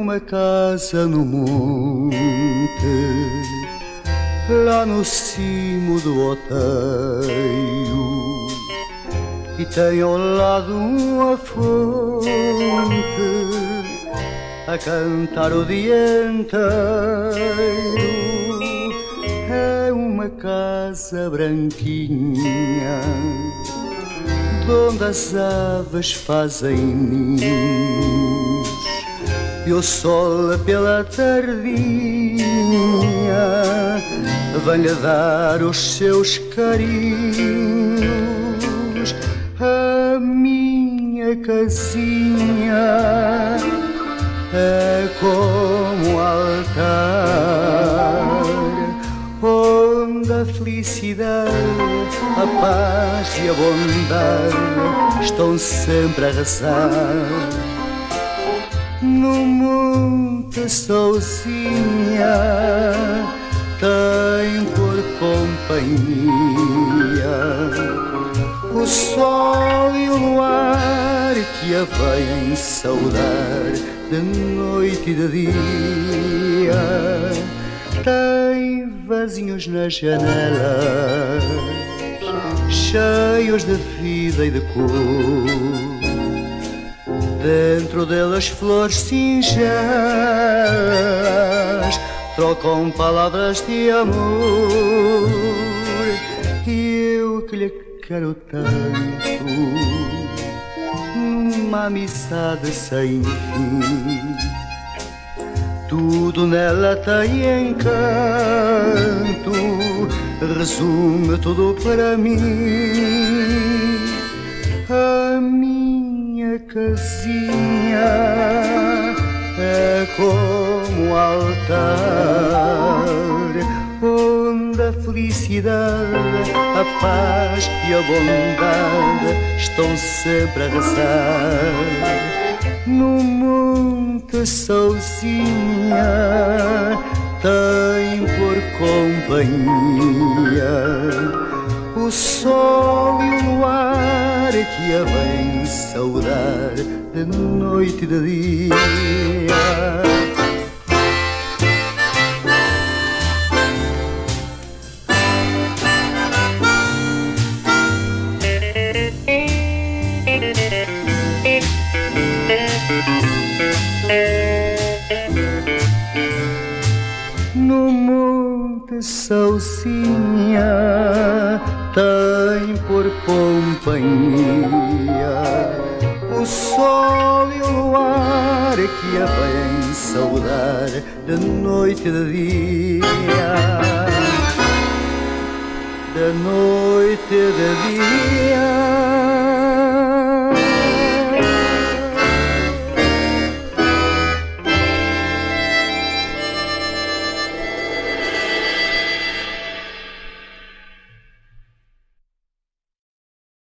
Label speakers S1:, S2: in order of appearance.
S1: uma casa no monte, lá no cimo do outeiro, e tem ao lado uma fonte a cantar o dia inteiro. É uma casa branquinha, onde as aves fazem ninhos, e o sol pela tardinha vem-lhe dar os seus carinhos. A minha casinha é como um altar, onde a felicidade, a paz e a bondade estão sempre a rezar. No monte sozinha tem por companhia o sol e o luar que a vêm saudar de noite e de dia. Tem vasinhos nas janelas, cheios de vida e de cor, dentro delas flores singelas trocam palavras de amor. E eu que lhe quero tanto, numa amizade sem fim, tudo nela tem encanto, resume tudo para mim. A minha casinha é como um altar, onde a felicidade, a paz e a bondade estão sempre a rezar. No monte sozinha tem por companhia o sol e o luar que a vêm saudar de noite e de dia. No monte sozinha tem por companhia o sol e o luar que a vêm saudar de noite e de dia. De noite e de dia.